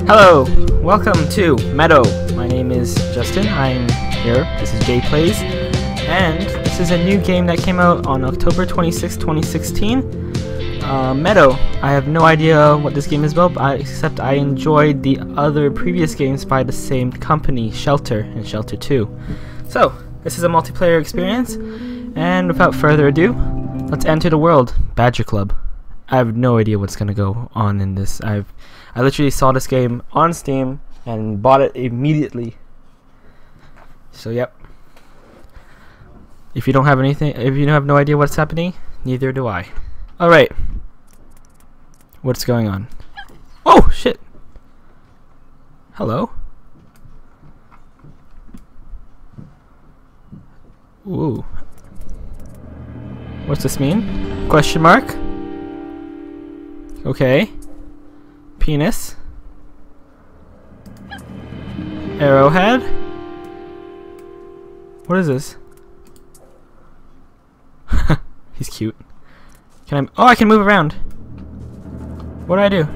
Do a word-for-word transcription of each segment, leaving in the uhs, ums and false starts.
Hello, welcome to Meadow. My name is Justin. I'm here. This is JPlays, and this is a new game that came out on October twenty-sixth, twenty sixteen. Uh, Meadow. I have no idea what this game is about, but I, except I enjoyed the other previous games by the same company, Shelter and Shelter two. So, this is a multiplayer experience, and without further ado, let's enter the world. Badger Club. I have no idea what's gonna go on in this. I've I literally saw this game on Steam and bought it immediately. So yep. If you don't have anything, if you have no idea what's happening, neither do I. All right. What's going on? Oh shit. Hello. Ooh. What's this mean? Question mark? Okay. Penis. Arrowhead. What is this? He's cute. Can I? Oh, I can move around. What do I do?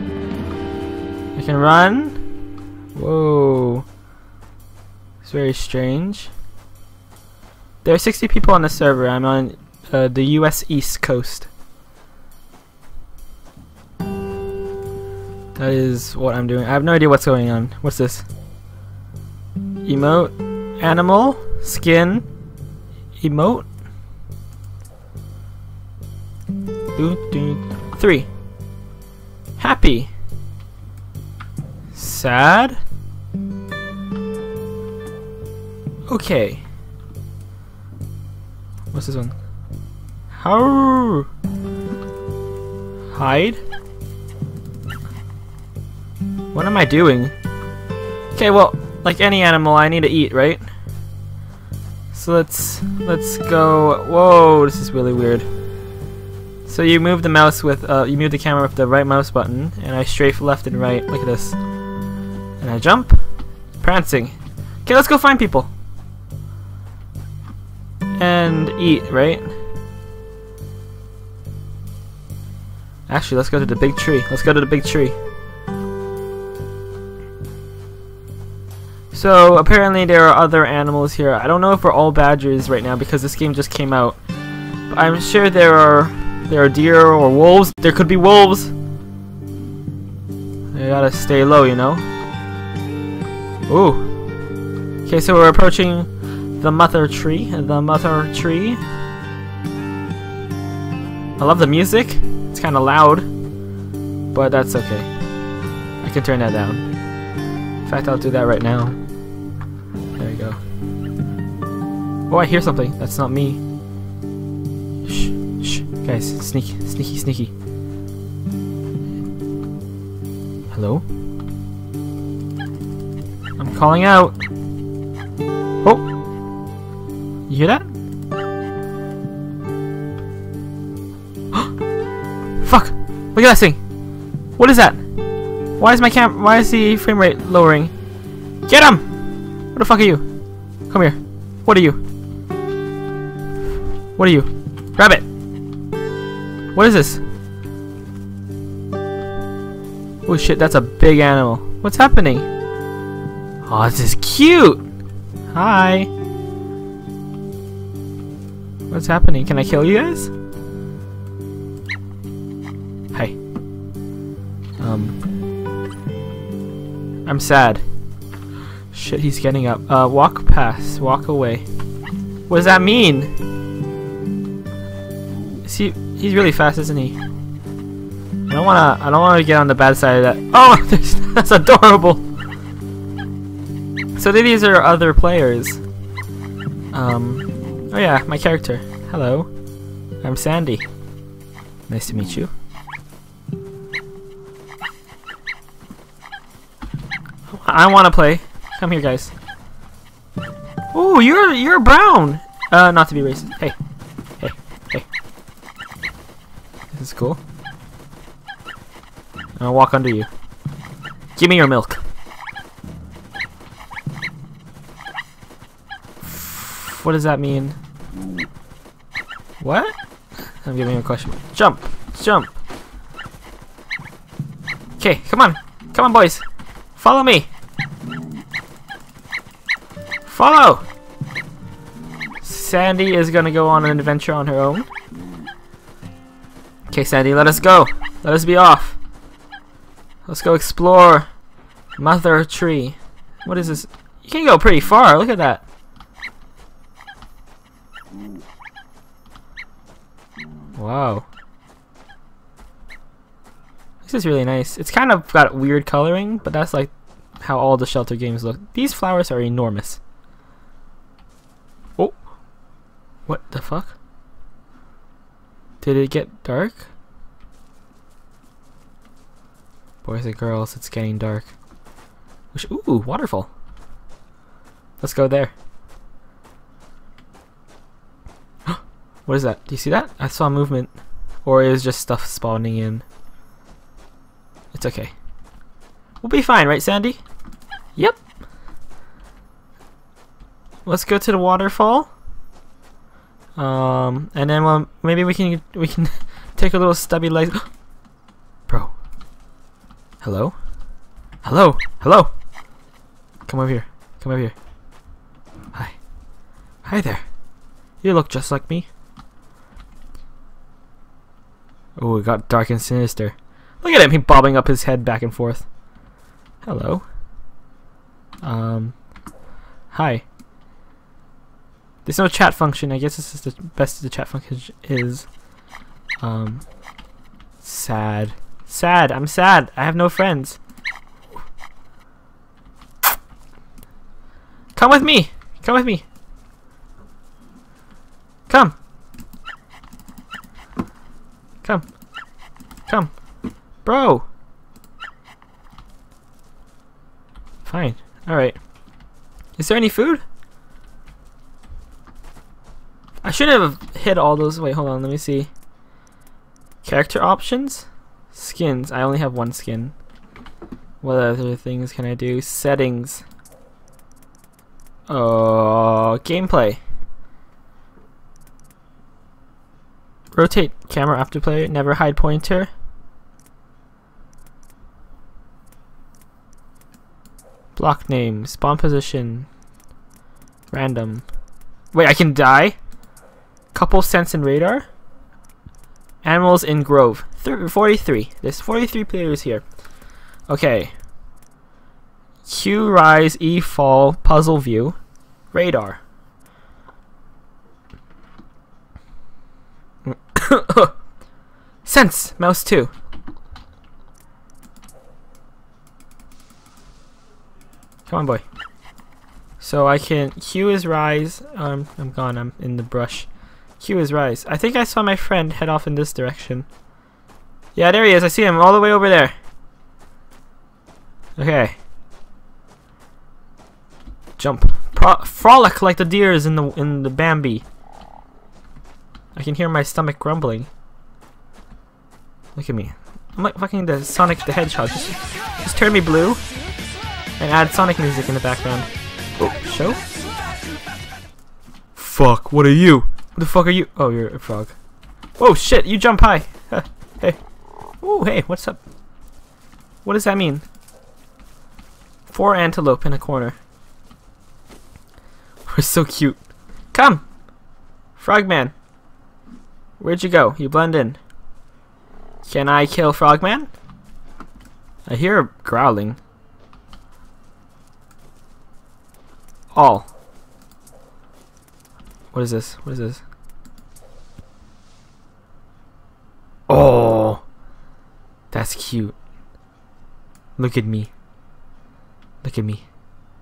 I can run. Whoa. It's very strange. There are sixty people on the server. I'm on uh, the U S East Coast. That is what I'm doing. I have no idea what's going on. What's this? Emote. Animal. Skin. Emote. Doo, doo. Three. Happy. Sad. Okay. What's this one? How? Hide. What am I doing? Okay, well, like any animal, I need to eat, right? So let's let's go. Whoa, this is really weird. So you move the mouse with uh, you move the camera with the right mouse button, and I strafe left and right. Look at this. And I jump, prancing. Okay, let's go find people and eat, right? Actually, let's go to the big tree. Let's go to the big tree. So apparently there are other animals here. I don't know if we're all badgers right now because this game just came out. But I'm sure there are there are deer or wolves. There could be wolves. You gotta stay low, you know. Ooh. Okay, so we're approaching the mother tree. The mother tree. I love the music. It's kind of loud, but that's okay. I can turn that down. In fact, I'll do that right now. There we go. Oh, I hear something. That's not me. Shh, shh. Guys, sneaky, sneaky, sneaky. Hello? I'm calling out. Oh! You hear that? Fuck! Look at that thing! What is that? Why is my cam- Why is the frame rate lowering? Get him! What the fuck are you? Come here. What are you? What are you? Grab it! What is this? Oh shit, that's a big animal. What's happening? Oh, this is cute! Hi! What's happening? Can I kill you guys? Hi. Um... I'm sad. Shit, he's getting up. Uh, walk past. Walk away. What does that mean? Is he? He's really fast, isn't he? I don't wanna. I don't wanna get on the bad side of that. Oh, that's adorable. So these are other players. Um. Oh yeah, my character. Hello. I'm Sandy. Nice to meet you. I want to play. Come here, guys. Ooh, you're you're brown. Uh, not to be racist. Hey, hey, hey. This is cool. I'll walk under you. Give me your milk. What does that mean? What? I'm giving you a question. Jump, jump. Okay, come on, come on, boys. Follow me! Follow! Sandy is gonna go on an adventure on her own. Okay, Sandy, let us go. Let us be off. Let's go explore Mother Tree. What is this? You can go pretty far. Look at that. Wow. This is really nice. It's kind of got weird coloring, but that's like how all the shelter games look. These flowers are enormous. Oh. What the fuck? Did it get dark? Boys and girls, it's getting dark. Which, ooh, waterfall. Let's go there. What is that? Do you see that? I saw movement. Or is just stuff spawning in. It's okay. We'll be fine, right, Sandy? Yep. Let's go to the waterfall. Um, and then well, maybe we can we can take a little stubby leg. Bro. Hello? Hello? Hello? Come over here. Come over here. Hi. Hi there. You look just like me. Oh, it got dark and sinister. Look at him, he bobbing up his head back and forth. Hello. Um. Hi. There's no chat function. I guess this is the best the chat function is. Um. Sad. Sad. I'm sad. I have no friends. Come with me. Come with me. Come. Come. Come. Bro. Fine. Alright. Is there any food? I should have hit all those. Wait, hold on. Let me see. Character options? Skins. I only have one skin. What other things can I do? Settings. Oh, gameplay. Rotate camera after play. Never hide pointer. Block name. Spawn position. Random. Wait, I can die? Couple sense and radar. Animals in grove. Th forty-three. There's forty-three players here. Okay. Q rise, E fall, puzzle view, radar. Sense, mouse two. Come on, boy. So I can Q is rise. Um, I'm gone. I'm in the brush. Q is rise. I think I saw my friend head off in this direction. Yeah, there he is. I see him all the way over there. Okay. Jump. Pro frolic like the deers in the in the Bambi. I can hear my stomach grumbling. Look at me. I'm like fucking the Sonic the Hedgehog. Just, just turn me blue and add Sonic music in the background. Oh, show? Fuck, what are you? What the fuck are you? Oh, you're a frog. Oh shit, you jump high. Hey. Oh, hey, what's up? What does that mean? Four antelope in a corner. We're so cute. Come! Frogman. Where'd you go? You blend in. Can I kill Frogman? I hear growling. All. What is this? What is this? Oh! That's cute. Look at me. Look at me.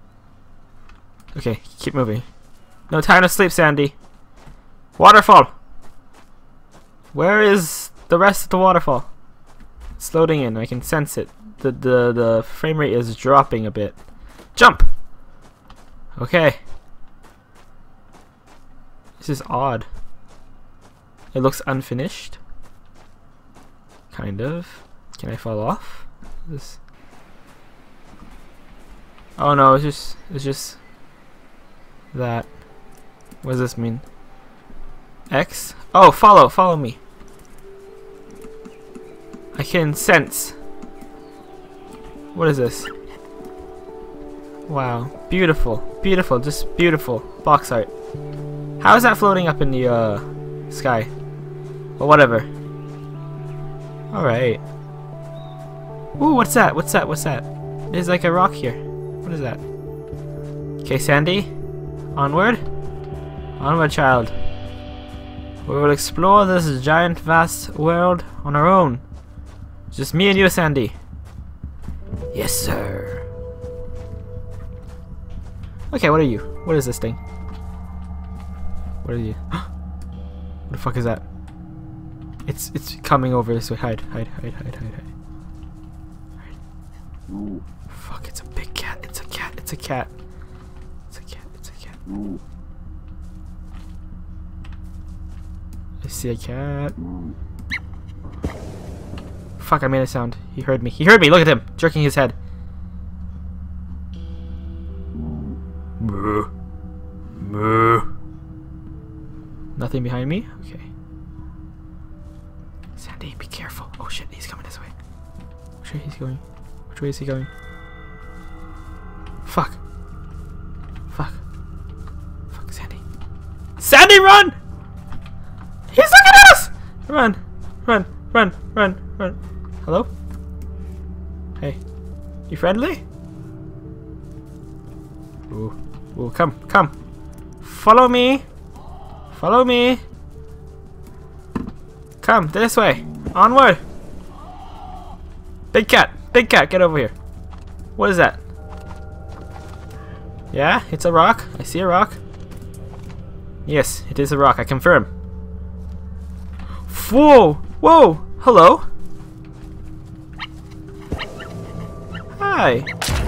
Okay, keep moving. No time to sleep, Sandy. Waterfall! Where is the rest of the waterfall? It's loading in. I can sense it. The, the, the frame rate is dropping a bit. Jump! Okay. This is odd. It looks unfinished. Kind of. Can I fall off? This. Oh no, it's just it's just that. What does this mean? X? Oh, follow, follow me. I can sense. What is this? Wow. Beautiful. Beautiful. Just beautiful. Box art. How is that floating up in the uh, sky? Well, whatever. Alright. Ooh, what's that? What's that? What's that? There's like a rock here. What is that? Okay, Sandy. Onward. Onward, child. We will explore this giant, vast world on our own. Just me and you, Sandy. Yes, sir. Okay, what are you? What is this thing? What are you? What the fuck is that? It's it's coming over this way. Hide, hide, hide, hide, hide, hide. Hide. Fuck, it's a big cat. It's a cat. It's a cat. It's a cat. It's a cat. I see a cat. Fuck, I made a sound. He heard me. He heard me. Look at him, jerking his head. Moo. Moo. Nothing behind me? Okay. Sandy, be careful. Oh shit, he's coming this way. Which way he's going? Which way is he going? Fuck. Fuck. Fuck, Sandy. Sandy, run! He's looking at us! Run. Run. Run. Run. Run. Hello? Hey. You friendly? Ooh. Ooh, come. Come. Follow me. Follow me. Come, this way. Onward. Big cat. Big cat, get over here. What is that? Yeah, it's a rock. I see a rock. Yes, it is a rock. I confirm. Whoa. Whoa. Hello. Hi.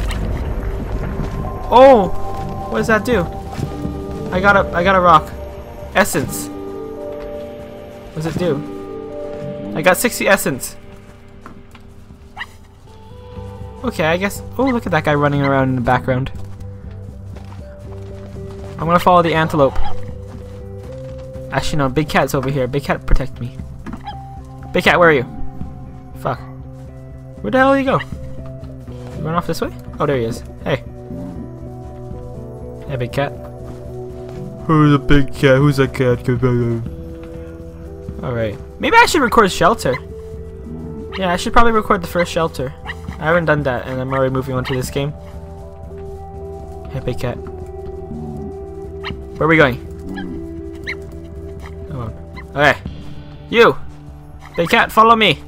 Oh. What does that do? I got a I got a rock. Essence. What does it do? I got sixty essence. Okay, I guess. Oh, look at that guy running around in the background. I'm gonna follow the antelope. Actually, no. Big cat's over here. Big cat, protect me. Big cat, where are you? Fuck. Where the hell did he go? You run off this way? Oh, there he is. Hey. Hey, big cat. Who's a big cat? Who's a cat? Alright. Maybe I should record shelter. Yeah, I should probably record the first shelter. I haven't done that, and I'm already moving on to this game. Hey, big cat. Where are we going? Come on. Okay. You! Big cat, follow me!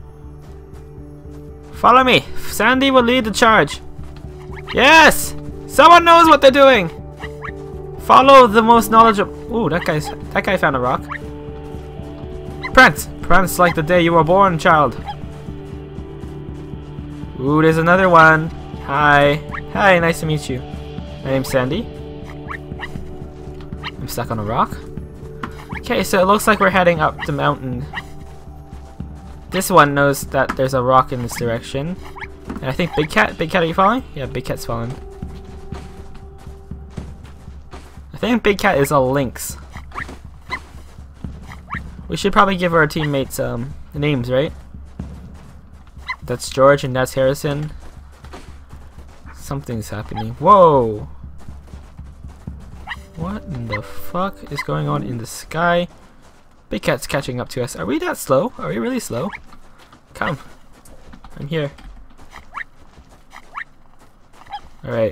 Follow me! Sandy will lead the charge. Yes! Someone knows what they're doing! Follow the most knowledgeable. Ooh, that guy's that guy found a rock. Prance! Prance like the day you were born, child. Ooh, there's another one. Hi. Hi, nice to meet you. My name's Sandy. I'm stuck on a rock. Okay, so it looks like we're heading up the mountain. This one knows that there's a rock in this direction. And I think Big Cat, Big Cat, are you following? Yeah, Big Cat's following. I think Big Cat is a lynx. We should probably give our teammates um, names, right? That's George and that's Harrison. Something's happening. Whoa! What in the fuck is going on in the sky? Big Cat's catching up to us. Are we that slow? Are we really slow? Come. I'm here. Alright.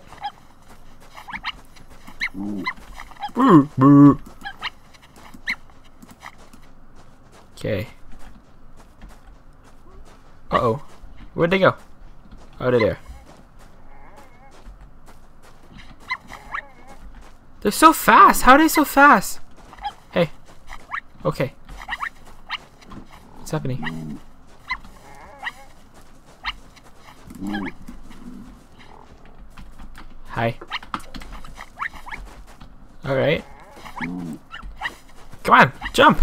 Boo, boo. Okay. Uh-oh. Where'd they go? Oh, they're there. They're so fast! How are they so fast? Hey. Okay. What's happening? Hi. Alright. Come on! Jump!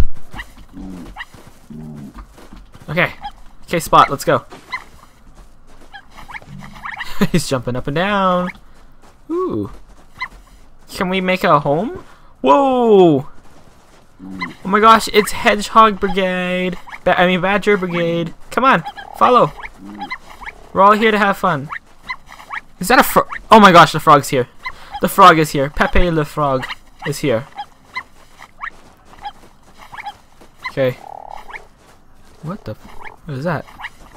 Okay. Okay, Spot, let's go. He's jumping up and down. Ooh. Can we make a home? Whoa! Oh my gosh, it's Hedgehog Brigade. Ba I mean Badger Brigade. Come on, follow. We're all here to have fun. Is that a frog? Oh my gosh, the frog's here. The frog is here. Pepe the frog is here. Okay. What the? F what is that?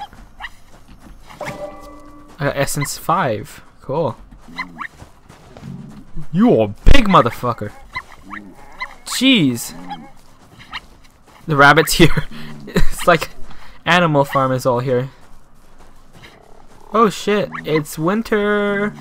I got essence five. Cool. You are a big motherfucker. Jeez. The rabbit's here. It's like Animal Farm is all here. Oh shit, it's winter.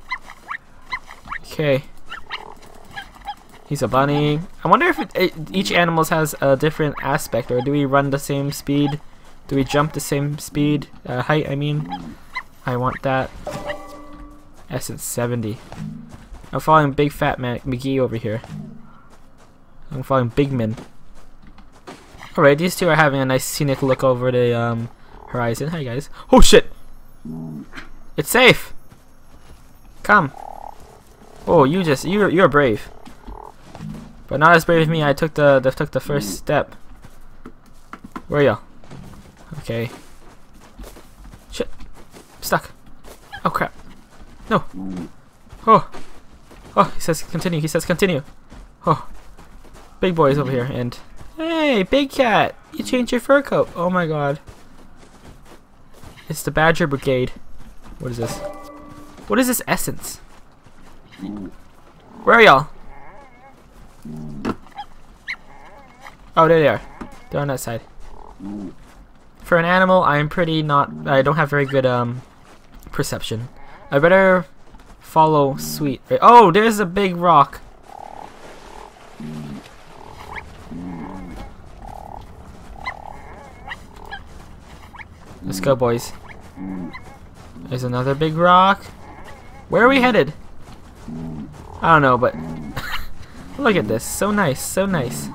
Okay. He's a bunny. I wonder if it, it, each animal has a different aspect, or do we run the same speed? Do we jump the same speed? Uh, height, I mean. I want that. Essence seventy. I'm following Big Fat Man McGee over here. I'm following Big Man. Alright, these two are having a nice scenic look over the um, horizon. Hi guys. Oh shit! It's safe! Come. Oh, you just, you're, you're brave. But not as brave as me. I took the, the took the first step. Where are y'all? Okay. Shit. Stuck. Oh crap. No. Oh. Oh, he says continue. He says continue. Oh. Big boy's over here and hey, Big Cat! You changed your fur coat. Oh my god. It's the Badger Brigade. What is this? What is this essence? Where are y'all? Oh, there they are. They're on that side. For an animal, I'm pretty not. I don't have very good um perception. I better follow Sweet. Oh, there's a big rock. Let's go, boys. There's another big rock. Where are we headed? I don't know, but look at this. So nice, so nice.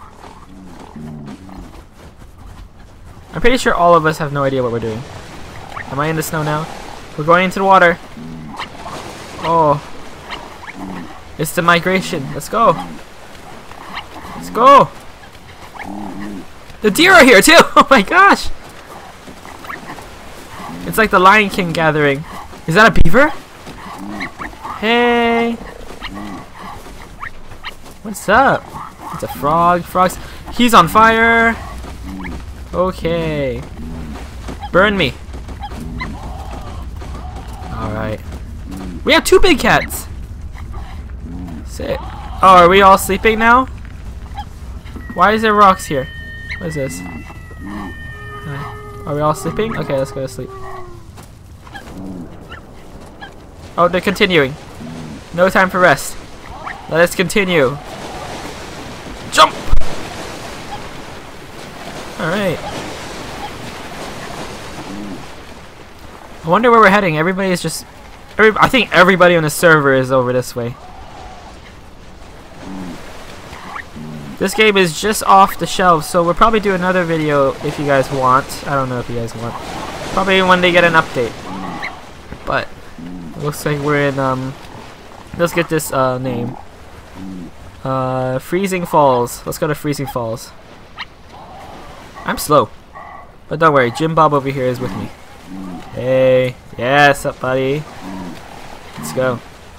I'm pretty sure all of us have no idea what we're doing. Am I in the snow now? We're going into the water. Oh. It's the migration. Let's go. Let's go. The deer are here too. Oh my gosh. It's like the Lion King gathering. Is that a beaver? Hey. What's up? It's a frog. Frogs. He's on fire. Okay. Burn me. Alright. We have two big cats. Sit. Oh, are we all sleeping now? Why is there rocks here? What is this? Uh, are we all sleeping? Okay, let's go to sleep. Oh, they're continuing. No time for rest. Let us continue. Jump! Alright. I wonder where we're heading. Everybody is just... Every, I think everybody on the server is over this way. This game is just off the shelf, so we'll probably do another video if you guys want. I don't know if you guys want. Probably when they get an update. But it looks like we're in, um... let's get this uh, name. Uh, Freezing Falls. Let's go to Freezing Falls. I'm slow. But don't worry, Jim Bob over here is with me. Hey. Yes, up buddy. Let's go.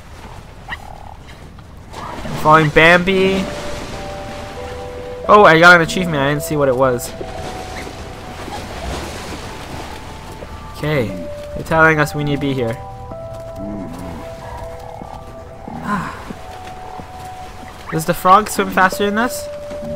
I'm following Bambi. Oh, I got an achievement. I didn't see what it was. Okay. They're telling us we need to be here. Ah. Does the frog swim faster than us?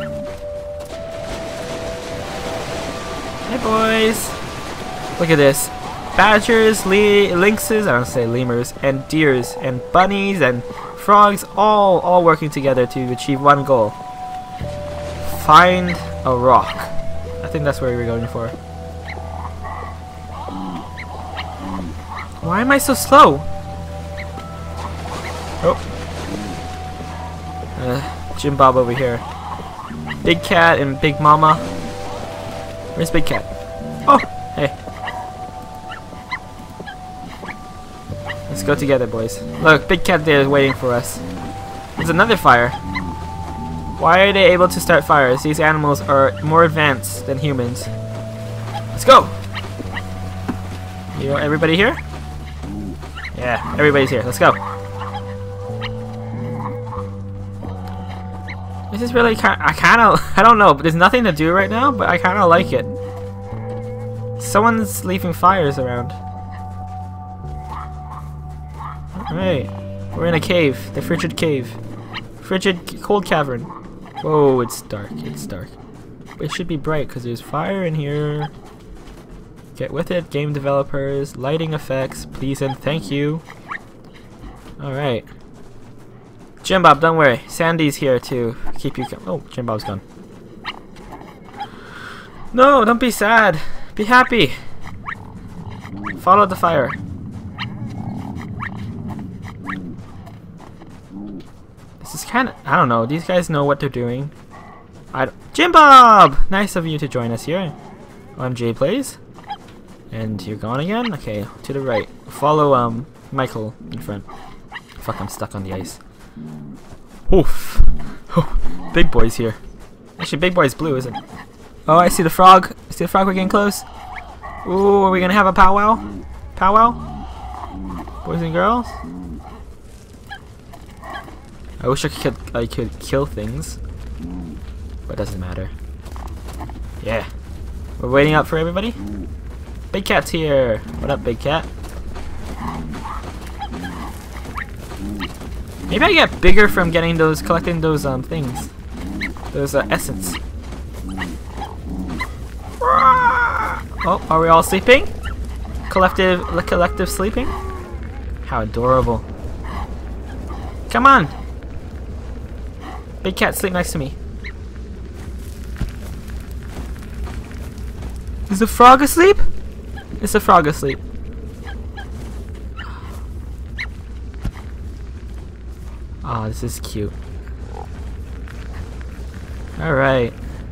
Hey boys! Look at this. Badgers, le lynxes, I don't say lemurs, and deers, and bunnies, and frogs, all all working together to achieve one goal. Find a rock. I think that's where we were going for. Why am I so slow? Oh. Uh, Jim Bob over here. Big Cat and Big Mama. Where's Big Cat? Oh, hey. Let's go together, boys. Look, Big Cat there is waiting for us. There's another fire. Why are they able to start fires? These animals are more advanced than humans. Let's go! You know, everybody here? Yeah, everybody's here. Let's go. This is really kind. I kind of. I don't know. But there's nothing to do right now. But I kind of like it. Someone's leaving fires around. Alright. We're in a cave. The frigid cave. Frigid cold cavern. Whoa, it's dark. It's dark. But it should be bright because there's fire in here. Get with it, game developers. Lighting effects, please and thank you. Alright. Jim Bob, don't worry. Sandy's here to keep you. Oh, Jim Bob's gone. No, don't be sad. Be happy. Follow the fire. This is kind of. I don't know. These guys know what they're doing. I don't, Jim Bob! Nice of you to join us here. I'm JPlays. And you're gone again? Okay, to the right. Follow um Michael in front. Fuck, I'm stuck on the ice. Oof. Oh, big boy's here. Actually, big boy's blue, isn't it? Oh, I see the frog. I see the frog. We're getting close. Ooh, are we gonna have a powwow? Powwow? Boys and girls? I wish I could I could kill things, but it doesn't matter. Yeah, we're waiting up for everybody. Big Cat's here. What up, Big Cat? Maybe I get bigger from getting those, collecting those um things, those uh, essence. Oh, are we all sleeping? Collective, collective sleeping? How adorable! Come on, Big Cat, sleep next to me. Is the frog asleep? Is the frog asleep? Oh, this is cute. All right.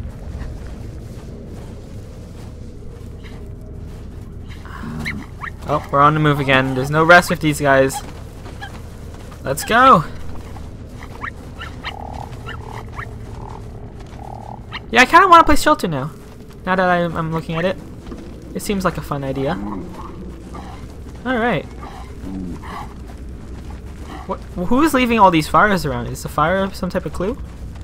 Oh, we're on the move again. There's no rest with these guys. Let's go. Yeah, I kind of want to play Shelter now. Now that I'm, I'm looking at it. It seems like a fun idea. Alright. What? Who is leaving all these fires around? Is the fire some type of clue?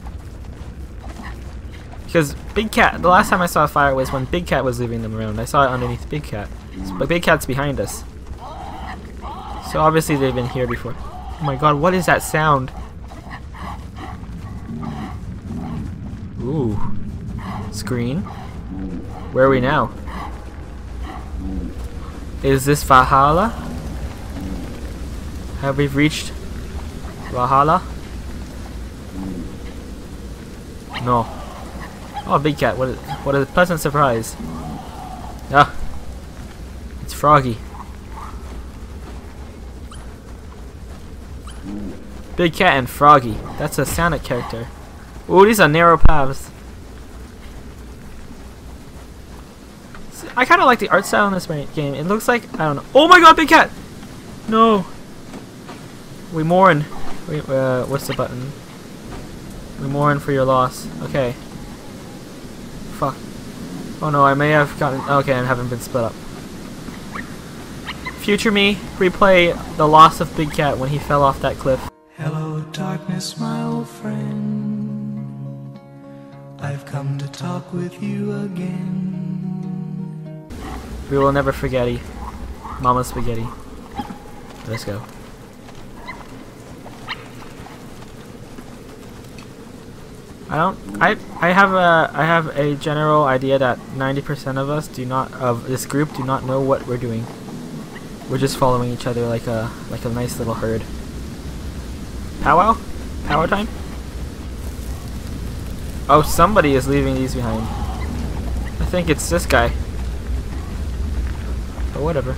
Because Big Cat, the last time I saw a fire was when Big Cat was leaving them around. I saw it underneath Big Cat. But Big Cat's behind us. So obviously they've been here before. Oh my god, what is that sound? Ooh. Screen. Where are we now? Is this Valhalla? Have we reached Valhalla? No. Oh, Big Cat, what a, what a pleasant surprise. Ah. It's Froggy. Big Cat and Froggy. That's a Sonic character. Ooh, these are narrow paths. I kind of like the art style in this game. It looks like, I don't know. Oh my god, Big Cat! No. We mourn. Wait, uh, what's the button? We mourn for your loss. Okay. Fuck. Oh no, I may have gotten. Okay, I haven't been split up. Future me, replay the loss of Big Cat when he fell off that cliff. Hello, darkness, my old friend. I've come to talk with you again. We will never forget Mama Spaghetti. Let's go. I don't. I. I have a. I have a general idea that ninety percent of us do not of this group do not know what we're doing. We're just following each other like a like a nice little herd. Powwow? Power time? Oh, somebody is leaving these behind. I think it's this guy. But whatever.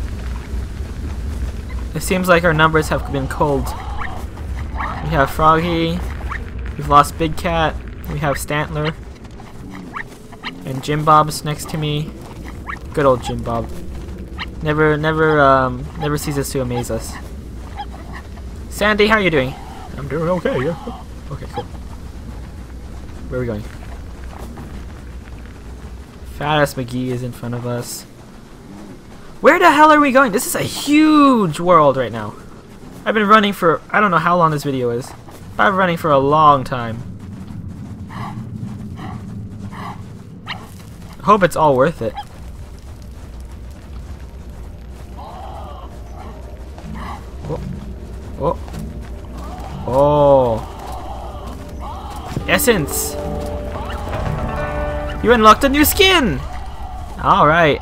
It seems like our numbers have been culled. We have Froggy. We've lost Big Cat. We have Stantler. And Jim Bob's next to me. Good old Jim Bob. Never, never, um, never ceases to amaze us. Sandy, how are you doing? I'm doing okay, yeah. Okay, cool. Where are we going? Fat ass McGee is in front of us. Where the hell are we going? This is a huge world right now. I've been running for, I don't know how long this video is. I've been running for a long time. Hope it's all worth it. Oh. Oh. Oh. Essence. You unlocked a new skin. All right.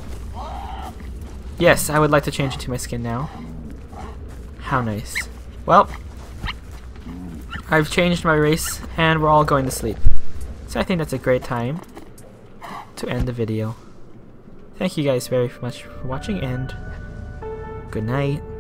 Yes, I would like to change into my skin now. How nice. Well, I've changed my race and we're all going to sleep. So I think that's a great time to end the video. Thank you guys very much for watching and good night.